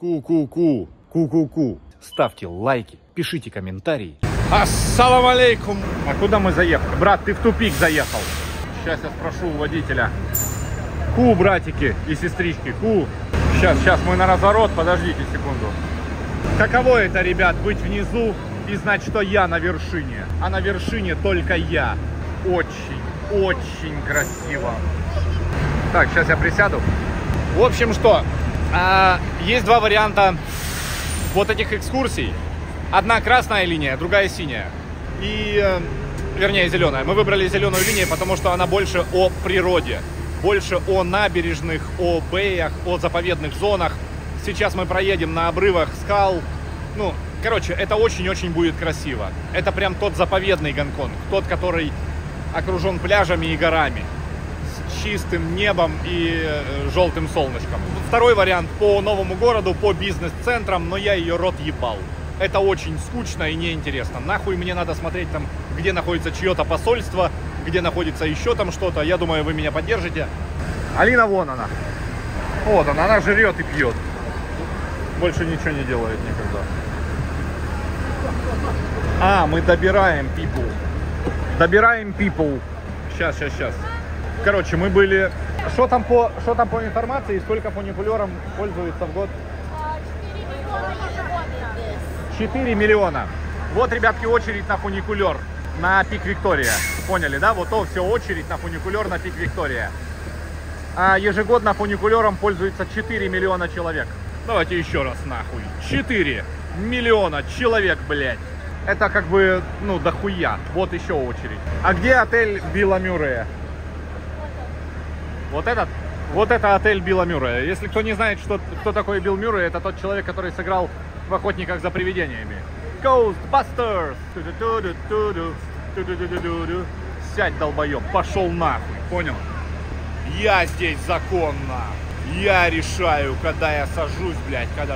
Ку-ку-ку, ку-ку-ку. Ставьте лайки, пишите комментарии. Ассаламу алейкум. А куда мы заехали? Брат, ты в тупик заехал. Сейчас я спрошу у водителя. Ку, братики и сестрички, ку. Сейчас мы на разворот, подождите секунду. Каково это, ребят, быть внизу и знать, что я на вершине. А на вершине только я. Очень красиво. Так, сейчас я присяду. В общем, что? Есть два варианта вот этих экскурсий. Одна красная линия, другая синяя. Вернее, зеленая. Мы выбрали зеленую линию, потому что она больше о природе. Больше о набережных, о бэях, о заповедных зонах. Сейчас мы проедем на обрывах скал. Ну, короче, это очень-очень будет красиво. Это прям тот заповедный Гонконг. Тот, который окружен пляжами и горами. С чистым небом и желтым солнышком. Второй вариант по новому городу, по бизнес-центрам, но я ее рот ебал. Это очень скучно и неинтересно. Нахуй мне надо смотреть там, где находится чье-то посольство, где находится еще там что-то. Я думаю, вы меня поддержите. Алина вон она. Вот она жрет и пьет. Больше ничего не делает никогда. Мы добираем people. Добираем people. Сейчас. Короче, мы были... Что там по информации? Сколько фуникулером пользуется в год? 4 миллиона. Вот, ребятки, очередь на фуникулер. На Пик Виктория. Поняли, да? Вот то все, очередь на фуникулер на Пик Виктория. Ежегодно фуникулером пользуется 4 миллиона человек. Давайте еще раз нахуй. 4 миллиона человек, блядь. Это как бы, ну, дохуя. Вот еще очередь. А где отель Билла Мюррея? Вот этот? Вот это отель Билла Мюррея. Если кто не знает, кто такой Билл Мюррей, это тот человек, который сыграл в «Охотниках за привидениями». Ghostbusters! Сядь, долбоеб, пошел нахуй, понял? Я здесь законно. Я решаю, когда я сажусь, блядь, когда...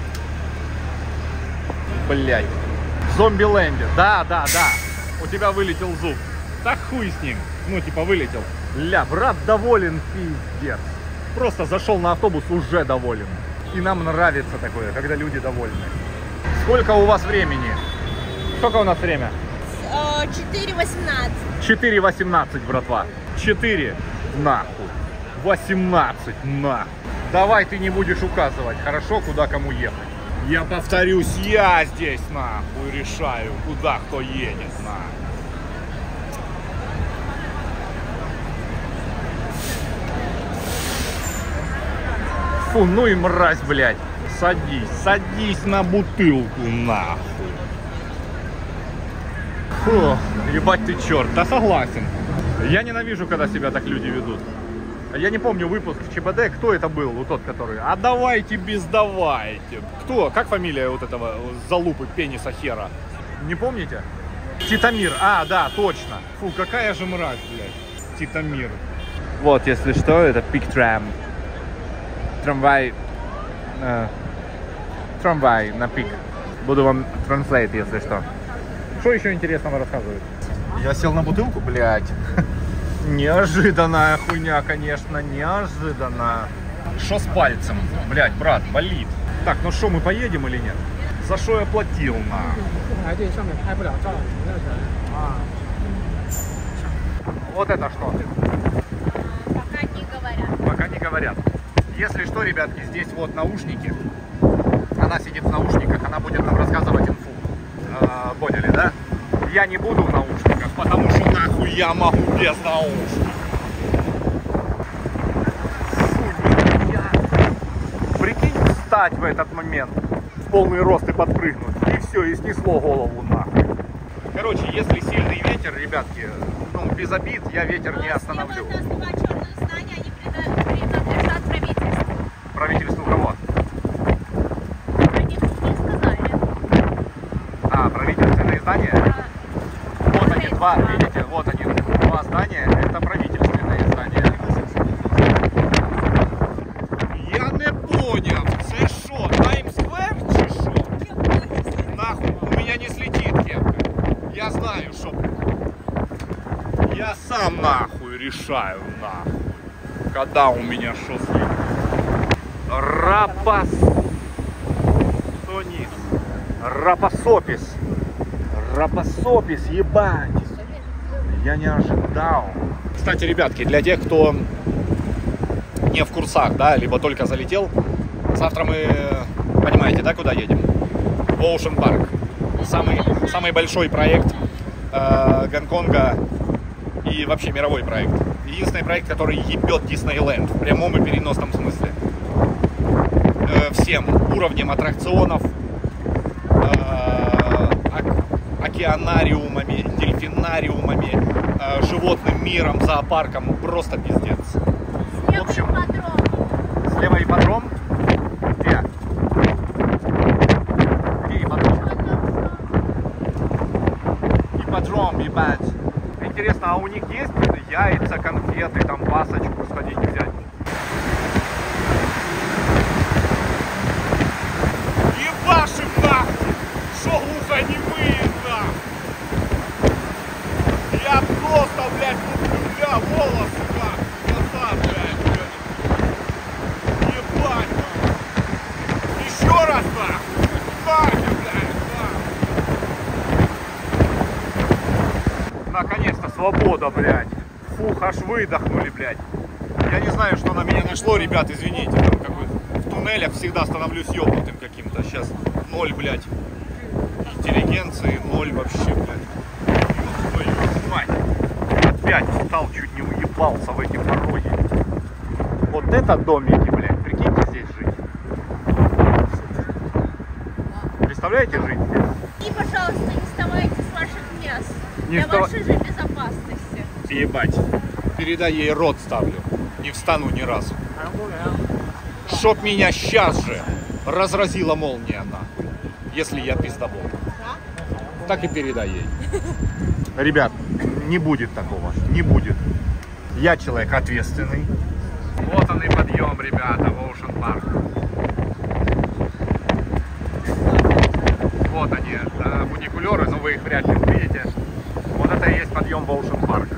Блядь. В зомби-ленде. Да. У тебя вылетел зуб. Да хуй с ним. Ну, типа, вылетел. Ля, брат доволен, пиздец. Просто зашел на автобус, уже доволен. И нам нравится такое, когда люди довольны. Сколько у вас времени? Сколько у нас время? 4:18. 4:18, братва. 4 нахуй. 18 нахуй. Давай ты не будешь указывать, хорошо, куда кому ехать. Я повторюсь, я здесь нахуй решаю, куда кто едет нахуй. Фу, ну и мразь, блядь. Садись на бутылку, нахуй. Фу, ебать ты черт, да согласен. Я ненавижу, когда себя так люди ведут. Я не помню выпуск ЧБД, кто это был, вот тот, который... А давайте без давайте. Кто? Как фамилия вот этого залупы пениса хера? Не помните? Титамир. Да, точно. Фу, какая же мразь, блядь. Титамир. Вот, если что, это пик-трам. Трамвай на пик. Буду вам транслейт, если что. Что еще интересного рассказывают? Я сел на бутылку, блядь. Неожиданная хуйня, конечно, неожиданно. Что с пальцем? Блядь, брат, болит. Так, ну что, мы поедем или нет? За что я платил, нахуй? Вот это что? Пока не говорят. Пока не говорят. Если что, ребятки, здесь вот наушники. Она сидит в наушниках, она будет нам рассказывать инфу. Поняли, да? Я не буду в наушниках, потому что нахуй я могу без наушников. Фу, прикинь, встать в этот момент в полный рост и подпрыгнуть. И все, и снесло голову нахуй. Короче, если сильный ветер, ребятки, ну, без обид, я ветер не остановлю. Правительству кого? Правительственные здания? Вот они два, видите, вот они, два здания, это правительственные здания. Я не понял, це що, Таймс-сквер чи що? Нахуй, у меня не слетит кепка. Я знаю, что. Я сам нахуй решаю, нахуй. Когда у меня что слетит. Рапас. Рапосопис. Рапосопис, ебать. Я не ожидал. Кстати, ребятки, для тех, кто не в курсах, да, либо только залетел, завтра мы, понимаете, да, куда едем? В Ocean Park. Самый большой проект Гонконга и вообще мировой проект. Единственный проект, который ебет Диснейленд в прямом и переносном смысле. Всем уровнем аттракционов, океанариумами, дельфинариумами, животным миром, зоопарком. Просто пиздец. В общем, слева ипподром. Где? Где ипподром? Ипподром, ебать. Интересно, а у них есть яйца, конфеты, там пасочку сходить взять? Ебашим нахуй! Шо глухонемые нахуй! Я просто, блядь, бля, волосы нахуй! Назад, блядь! Ебать нахуй! Еще раз нахуй! Нахуй, блядь! Наконец-то свобода, блядь! Фух, аж выдохнули, блядь! Я не знаю, что на меня нашло, ребят, извините, там какой в туннелях всегда становлюсь ёбнутым каким-то. Сейчас ноль, блядь, интеллигенции, ноль вообще, блядь. Твою мать! Опять встал, чуть не уебался в эти пороги. Вот это домики, блядь, прикиньте здесь жить. Представляете, жить здесь? И, пожалуйста, не вставайте с ваших мест. Не Для вашей же безопасности. Ебать. Передай ей рот ставлю. Не встану ни разу. Чтоб меня сейчас же разразила молния нахуй, если я пиздобол. Так и передай ей. Ребят, не будет такого. Не будет. Я человек ответственный. Вот он и подъем, ребята, в Ocean Park. Вот они, фуникулеры, но вы их вряд ли увидите. Вот это и есть подъем в Ocean Park.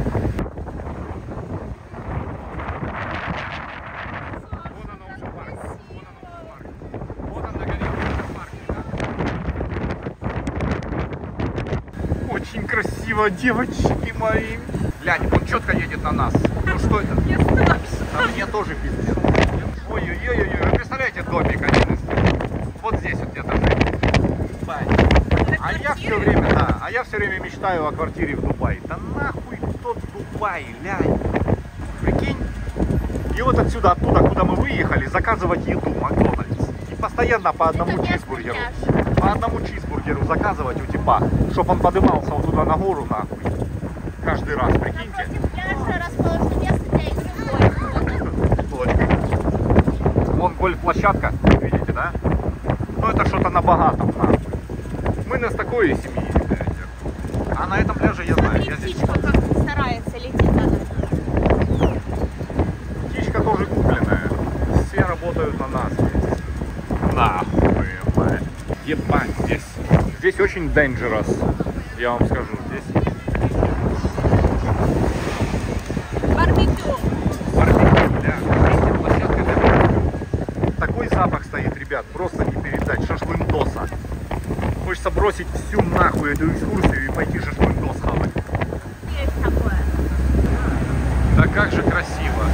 Очень красиво, девочки мои. Глянь, он четко едет на нас. Ну что это? Мне страшно. А мне тоже пиздец. Ой-ой-ой, вы представляете домик один из них? Вот здесь вот где-то жить. А я все время, да, а я все время мечтаю о квартире в Дубае. Да нахуй тот Дубай, глянь. Прикинь. И вот отсюда, оттуда, куда мы выехали, заказывать еду, Макдональдс. И постоянно по одному чизбургеру. По одному чизбургеру заказывать у типа, чтоб он подымался вот туда на гору, нахуй. Каждый раз, прикиньте. Напротив пляжа расположено место для игры в гольф. Вон гольф-площадка, видите, да? Ну это что-то на богатом, нахуй. Мы на такой семьи, блядь. А на этом пляже я знаю, я здесь. Птичка как старается, летит она. Птичка тоже купленная. Все работают на нас здесь. Нахуй, блядь. Ебать, здесь очень dangerous, я вам скажу. Здесь Барбекю. барбекю, да. Площадка для барбекю. Такой запах стоит, ребят, просто не передать. Шашлындоса. Хочется бросить всю нахуй эту экскурсию и пойти шашлындос хавать. Есть такое. Да как же красиво.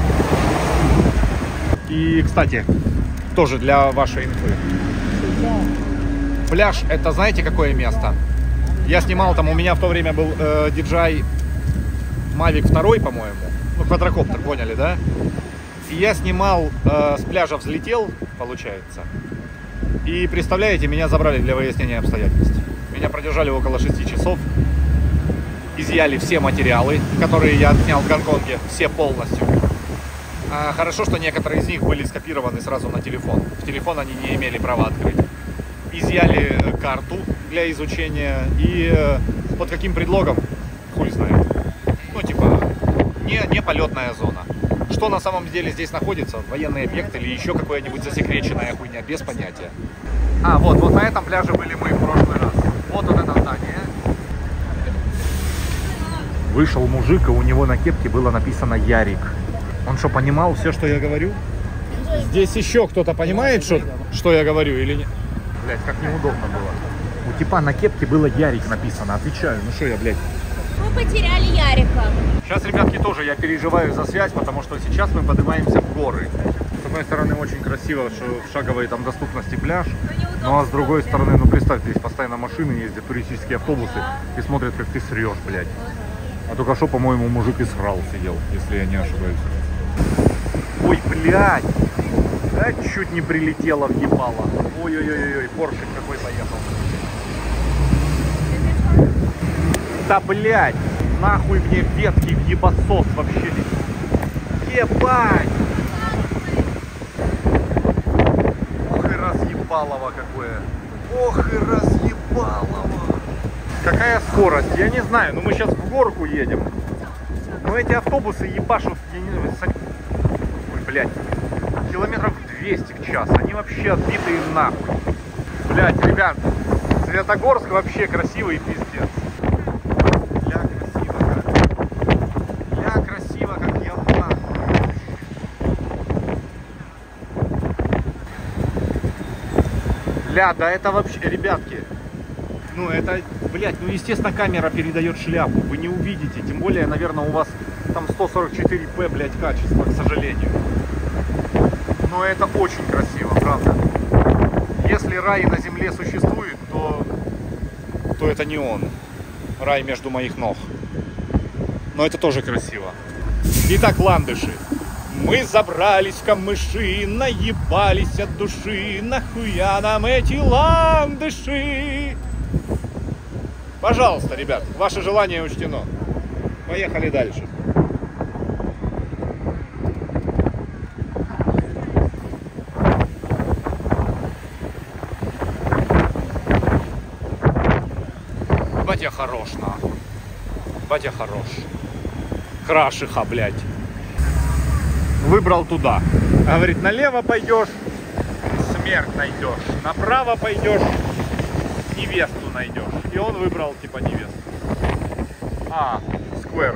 И, кстати, тоже для вашей инфы. Пляж, это знаете какое место? Я снимал там, у меня в то время был DJI Mavic 2, по-моему. Ну, квадрокоптер, поняли, да? И я снимал с пляжа, взлетел, получается. И представляете, меня забрали для выяснения обстоятельств. Меня продержали около 6 часов. Изъяли все материалы, которые я отснял в Гонконге. Все полностью. Хорошо, что некоторые из них были скопированы сразу на телефон. В телефон они не имели права открыть. Изъяли карту для изучения. И под каким предлогом? Хуй знает. Ну, типа, не полетная зона. Что на самом деле здесь находится? Военный объект или еще какое-нибудь засекреченная хуйня? Без понятия. Вот на этом пляже были мы в прошлый раз. Вот это здание. Вышел мужик, и у него на кепке было написано Ярик. Он что, понимал все, что я говорю? Здесь еще кто-то понимает, что я говорю или нет? блядь, как неудобно было. У типа на кепке было Ярик написано, отвечаю. Ну что я, блядь. Мы потеряли Ярика. Сейчас, ребятки, тоже я переживаю за связь, потому что сейчас мы поднимаемся в горы. С одной стороны, очень красиво, что в шаговой там доступности пляж. Ну а с другой стороны, ну представь, здесь постоянно машины ездят, туристические автобусы, и смотрят, как ты срешь, блядь. А только что, по-моему, мужик и срал сидел, если я не ошибаюсь. Ой, блядь! Да, чуть не прилетело, въебало. Ой-ой-ой-ой, поршик какой поехал. Да, блядь! Нахуй мне ветки в ебасос вообще. Ебать! Ох и разъебалово какое. Ох и разъебалово. Какая скорость? Я не знаю. Ну мы сейчас в горку едем. Но эти автобусы ебашут, я не знаю, ой, блядь, километров 200 в час. Они вообще отбитые нахуй. Блядь, ребят, Светогорск вообще красивый пиздец. Бля, красиво как я нахуй. Бля, да это вообще, ребятки. Ну это, блядь, ну естественно камера передает шляпу, вы не увидите, тем более, наверное, у вас там 144p, блядь, качество, к сожалению. Но это очень красиво, правда. Если рай на земле существует, то это не он. Рай между моих ног. Но это тоже красиво. Итак, ландыши. Мы забрались в камыши, наебались от души, нахуя нам эти ландыши? Пожалуйста, ребят, ваше желание учтено. Поехали дальше. Батя хорош, на. Батя хорош. Крашиха, блядь. Выбрал туда. Говорит, налево пойдешь, смерть найдешь. Направо пойдешь, невесту найдешь. И он выбрал типа невесту. А, сквер.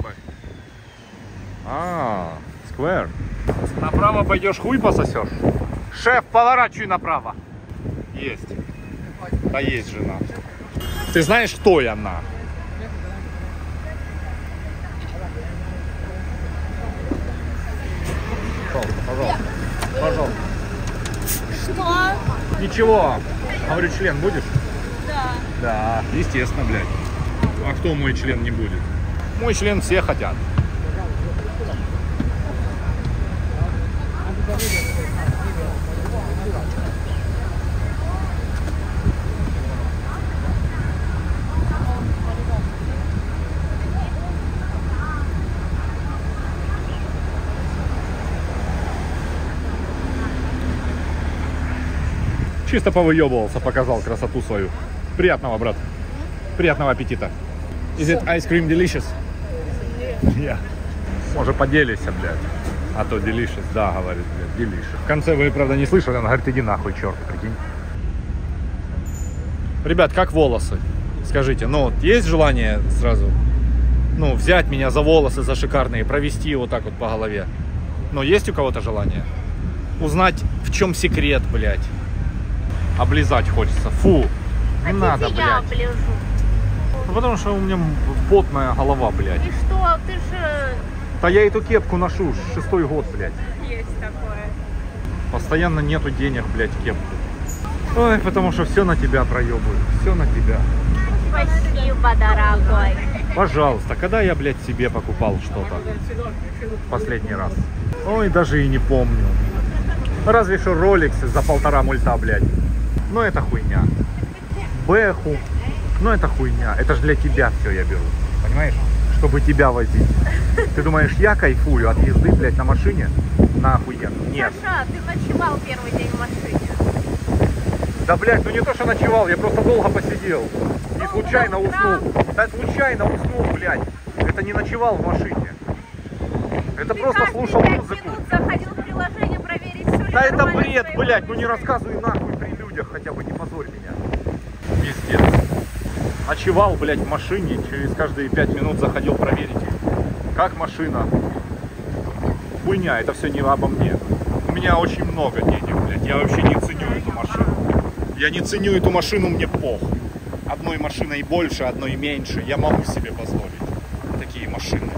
А, сквер. Направо пойдешь, хуй пососешь. Шеф, поворачивай направо. Есть. Да есть жена. Ты знаешь, кто я, на? Пожалуйста. Пожалуйста. Что? Ничего. Говорю, член будешь? Да. Да, естественно, блядь. А кто мой член не будет? Мой член все хотят. Чисто повыебывался, показал красоту свою. Приятного, брат. Приятного аппетита. Is it ice cream delicious? Yeah. Может, поделися, блядь. А то delicious, да, говорит, блядь, delicious. В конце вы, правда, не слышали, он говорит, иди нахуй, черт, прикинь. Ребят, как волосы? Скажите, ну, есть желание сразу, ну, взять меня за волосы, за шикарные, провести вот так вот по голове? Ну, есть у кого-то желание? Узнать, в чем секрет, блядь. Облизать хочется. Фу. Не надо, я блядь. оближу. Ну, потому что у меня потная голова, блядь. И что? Ты же... Да я эту кепку ношу 6-й год, блядь. Есть такое. Постоянно нету денег, блядь, кепку. Ой, потому что все на тебя проебывают. Все на тебя. Спасибо, дорогой. Пожалуйста, когда я, блядь, себе покупал что-то? Последний раз. Ой, даже и не помню. Разве что роликсы за 1,5 мульта, блядь. Но это хуйня. Бэху. Но это хуйня. Это же для тебя все я беру. Понимаешь? Чтобы тебя возить. Ты думаешь, я кайфую от езды, блядь, на машине? Нахуй я. Нет. Саша, ты ночевал первый день в машине. Да, блядь, ну не то, что ночевал, я просто долго посидел. И случайно уснул. Да, случайно уснул, блядь. Это не ночевал в машине. Это Ты просто слушал музыку. Заходил в приложение проверить, все ли Да это нормально бред, с твоей блядь, ну жизнью. не рассказывай нахуй при людях, хотя бы не позорь меня. Пиздец. Ночевал, блядь, в машине, через каждые 5 минут заходил проверить, как машина. Хуйня, это все не обо мне. У меня очень много денег, блядь, я вообще не ценю эту машину. Я не ценю эту машину, мне похуй. Одной машиной больше, одной меньше. Я могу себе позволить такие машины.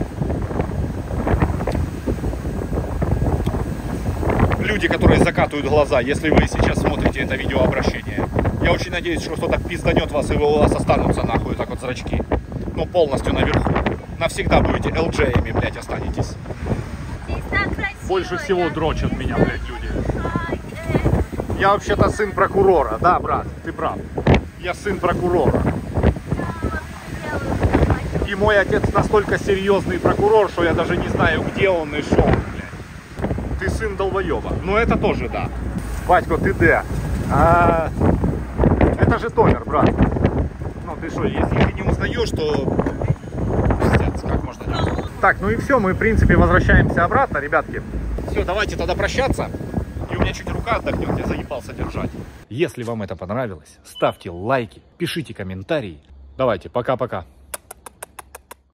Люди, которые закатывают глаза, если вы сейчас смотрите это видеообращение, я очень надеюсь, что кто-то пизданет вас, и у вас останутся нахуй так вот зрачки. Ну, полностью наверху. Навсегда будете LJ-ями, блядь, останетесь. Больше всего дрочат меня, блядь, люди. Я вообще-то сын прокурора. Да, брат, ты прав. Я сын прокурора. И мой отец настолько серьезный прокурор, что я даже не знаю, где он и шел, блядь. Ты сын долбоеба. Ну, это тоже да. Батько, ты де? Это же Томер, брат. Ну, ты что, если ты не узнаешь, то... Пиздец, как можно делать? Так, ну и все, мы, в принципе, возвращаемся обратно, ребятки. Все, давайте тогда прощаться. И у меня чуть рука отдохнет, я заебался держать. Если вам это понравилось, ставьте лайки, пишите комментарии. Давайте, пока-пока.